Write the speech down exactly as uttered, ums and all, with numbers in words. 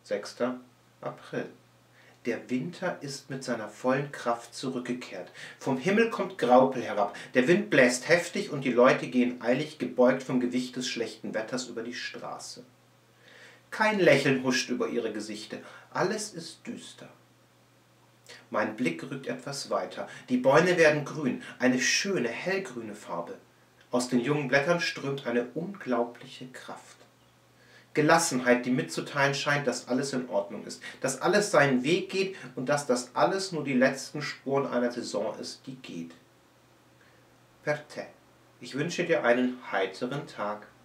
sechster April. Der Winter ist mit seiner vollen Kraft zurückgekehrt. Vom Himmel kommt Graupel herab, der Wind bläst heftig und die Leute gehen eilig gebeugt vom Gewicht des schlechten Wetters über die Straße. Kein Lächeln huscht über ihre Gesichter, alles ist düster. Mein Blick rückt etwas weiter, die Bäume werden grün, eine schöne, hellgrüne Farbe. Aus den jungen Blättern strömt eine unglaubliche Kraft. Gelassenheit, die mitzuteilen scheint, dass alles in Ordnung ist, dass alles seinen Weg geht und dass das alles nur die letzten Spuren einer Saison ist, die geht. Per te. Ich wünsche dir einen heiteren Tag.